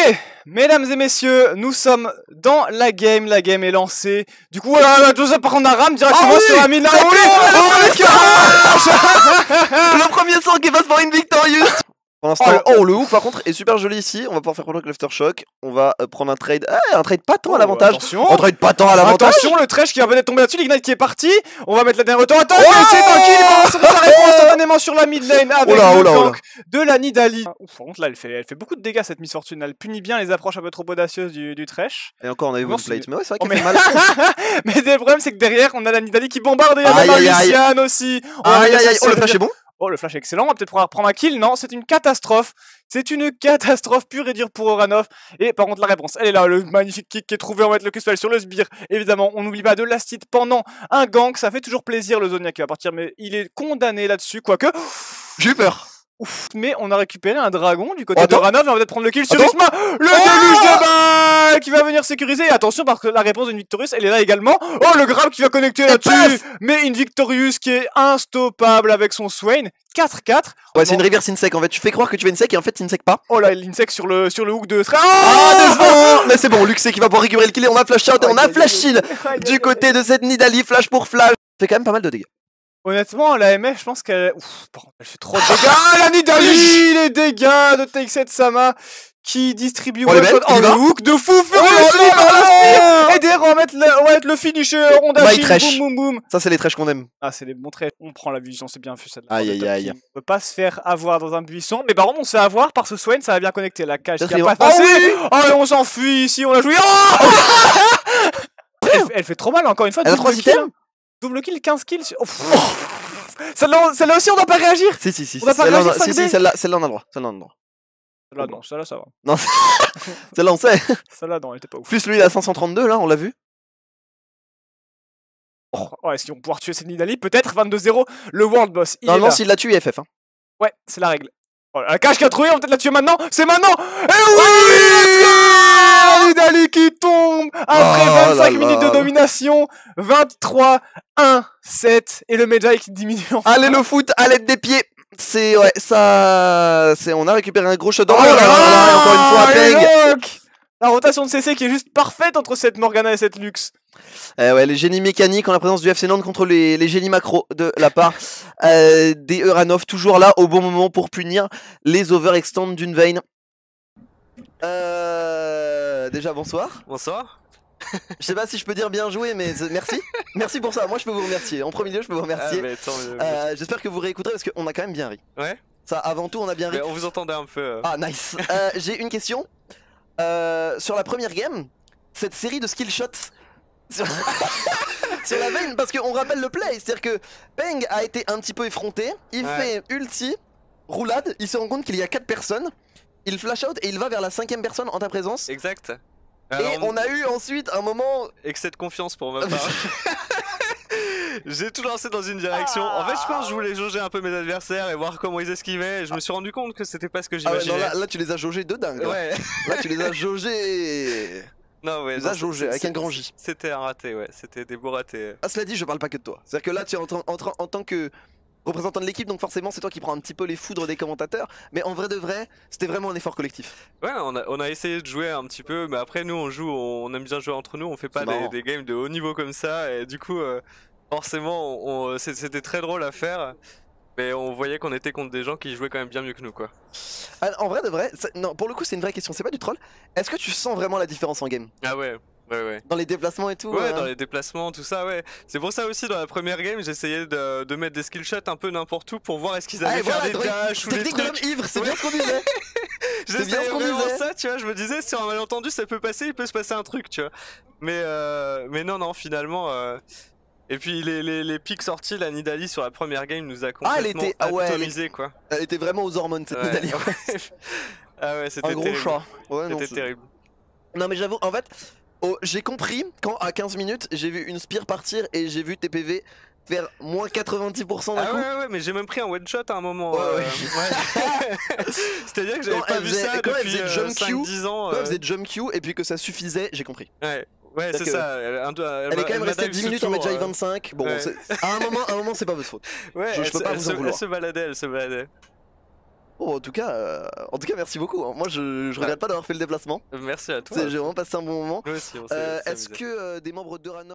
mesdames et messieurs, nous sommes dans la game est lancée. Du coup, voilà, tout ça par contre, on a ram directement sur la mine. Le premier sang qui passe par une victorieuse. Pour l'instant, le hook par contre est super joli ici. On va pouvoir faire prendre l'aftershock. On va prendre un trade. Un trade pas tant à l'avantage. Attention. Un trade pas tant à l'avantage. Attention, le trash qui va peut-être tomber là-dessus. L'ignite qui est parti. On va mettre la dernière retour. Attends, c'est tranquille. Il va recevoir sa réponse instantanément sur la mid lane avec le gank de la Nidalee. Par contre, là, elle fait beaucoup de dégâts cette Miss Fortune. Elle punit bien les approches un peu trop audacieuses du trash. Et encore, on a eu une plate. Mais ouais, c'est vrai qu'elle fait mal. Mais le problème, c'est que derrière, on a la Nidalee qui bombarde. Il y a même Lucian aussi. Aïe aïe aïe. Oh, le flash est bon. Oh, le flash est excellent, on va peut-être pouvoir prendre un kill. Non, c'est une catastrophe. C'est une catastrophe pure et dure pour Oranov. Et par contre, la réponse, elle est là. Le magnifique kick qui est trouvé. On va mettre le Q-spell sur le sbire. Évidemment, on n'oublie pas de last hit pendant un gank. Ça fait toujours plaisir, le Zonia qui va partir, mais il est condamné là-dessus. Quoique. J'ai eu peur. Ouf, mais on a récupéré un dragon du côté d'Oranov. Et on va peut-être prendre le kill sur Isma. Le déluge de balle qui va venir sécuriser. Et attention, parce que la réponse d'une Victorious, elle est là également. Oh, le grab qui va connecter là-dessus. Mais une Victorious qui est instoppable avec son Swain. 4-4. Ouais, c'est une reverse insec en fait. Tu fais croire que tu vas insec et en fait, insec pas. Oh là, l'insec sur le hook de Stra. Mais c'est bon, Luxé qui va pouvoir récupérer le kill et on a flash out et on a flash heal du côté de cette Nidalee. Flash pour flash. Fait quand même pas mal de dégâts. Honnêtement, la MF, je pense qu'elle... Ouf, par contre, elle fait trop de dégâts. Ah, la Nidalee. Les dégâts de Take7 Sama qui distribue le hook de fou furieux. Et derrière, on va mettre le finisher. On dash, boum, boum, boum. Ça, c'est les trash qu'on aime. Ah, c'est les bons trash. On prend la vision, c'est bien vu celle-là. Aïe, aïe, aïe. On peut pas se faire avoir dans un buisson. Mais par contre, on se fait avoir par ce Swain, ça va bien connecter la cage qui a pas passé. Oh, et on s'enfuit ici, on a joué. Elle fait trop mal, encore une fois. Elle a 3 items. Double kill, 15 kills. Celle-là aussi, on doit pas réagir. Si. On doit pas réagir. Celle-là, on a le droit. Celle-là, non, celle-là, ça va. Non, celle-là, on sait. Celle-là, non, elle était pas ouf. Plus lui, il a 532, là, on l'a vu. Oh, est-ce qu'ils vont pouvoir tuer cette Nidalee? Peut-être 22-0, le World Boss. Normalement, s'il la tue, il FF. Hein. Ouais, c'est la règle. Oh, la cage qui a trouvé, on va peut-être la tuer maintenant. C'est maintenant. Et oui, Nidalee qui tombe après 25 minutes de domination. 23-1-7. Et le Medjay qui diminue enfin. Allez, le foot à l'aide des pieds. C'est ouais, ça. On a récupéré un gros shutdown. Encore une fois, Peng. La rotation de CC qui est juste parfaite entre cette Morgana et cette Lux. Ouais, les génies mécaniques en la présence du FC Nantes contre les génies macro de la part des Uranov, toujours là au bon moment pour punir les overextends d'une veine. Déjà bonsoir. Bonsoir. Je sais pas si je peux dire bien joué, mais merci. Merci pour ça. Moi, je peux vous remercier. En premier lieu, je peux vous remercier. J'espère que vous réécouterez parce qu'on a quand même bien ri. Ouais. Ça, avant tout, on a bien ri. Mais on vous entendait un peu. Ah, nice. J'ai une question. Sur la première game, cette série de skill shots sur la veine, parce qu'on rappelle le play, c'est-à-dire que Peng a été un petit peu effronté. Il fait ulti, roulade. Il se rend compte qu'il y a 4 personnes. Il flash out et il va vers la 5ème personne en ta présence. Exact. Alors, et on a eu ensuite un moment... Excès de confiance pour ma part. J'ai tout lancé dans une direction. En fait, je pense que je voulais jauger un peu mes adversaires et voir comment ils esquivaient. Et je me suis rendu compte que c'était pas ce que j'imaginais. Là, tu les as jaugés de dingue. Ouais. Là, tu les as jaugés... Non, ouais. Tu les as jaugés avec un grand J. C'était un raté, ouais. C'était des beaux ratés. Ah, cela dit, je parle pas que de toi. C'est-à-dire que là, tu es en tant que... représentant de l'équipe, donc forcément c'est toi qui prends un petit peu les foudres des commentateurs, mais en vrai de vrai, c'était vraiment un effort collectif. Ouais, on a essayé de jouer un petit peu, mais après nous on aime bien jouer entre nous, on fait pas des games de haut niveau comme ça, et du coup forcément c'était très drôle à faire, mais on voyait qu'on était contre des gens qui jouaient quand même bien mieux que nous quoi. En vrai de vrai, non, pour le coup c'est une vraie question, c'est pas du troll. Est-ce que tu sens vraiment la différence en game? Ah ouais. Ouais. Dans les déplacements et tout. Ouais, dans les déplacements, tout ça, ouais. C'est pour ça aussi dans la première game, j'essayais de mettre des skill shots un peu n'importe où pour voir est-ce qu'ils allaient faire des dashs ou des trucs. De l'homme ivre, c'est bien ce qu'on disait. C'est bien ce qu'on disait. Ça, tu vois, je me disais sur un malentendu ça peut passer, il peut se passer un truc, tu vois. Mais non, finalement. Et puis les pics sortis, la Nidalee sur la première game nous a complètement atomisé quoi. Elle était vraiment aux hormones cette Nidalee. Ah ouais, c'était terrible. Un gros chat. Ouais, c'était terrible. Non mais j'avoue, en fait. Oh, j'ai compris quand à 15 minutes j'ai vu une spire partir et j'ai vu TPV faire moins 90% d'un coup. Ouais, mais j'ai même pris un one shot à un moment. Ouais. C'est-à-dire que j'avais pas vu ça depuis 5-10 ans. Quand elle faisait jump Q et puis que ça suffisait, j'ai compris. Ouais, c'est ça. Elle est quand même restée 10 minutes en Medjay 25. Bon, à un moment c'est pas votre faute. Ouais, je peux pas vous en vouloir. Elle se baladait. Bon, en tout cas, merci beaucoup. Hein. Moi, je regrette pas d'avoir fait le déplacement. Merci à toi. J'ai vraiment passé un bon moment. Moi aussi, Est-ce que des membres d'Euranov